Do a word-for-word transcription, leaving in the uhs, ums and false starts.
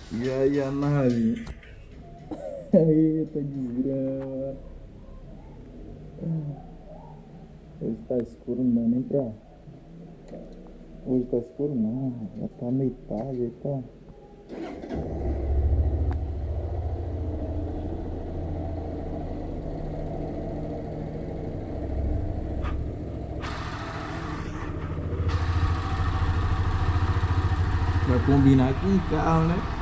E aí, a nave? Eita, desgrama. Hoje tá escuro, não dá nem pra. Hoje tá escuro, não. Já tá meio tarde aí, tá. Vai combinar com o carro, né?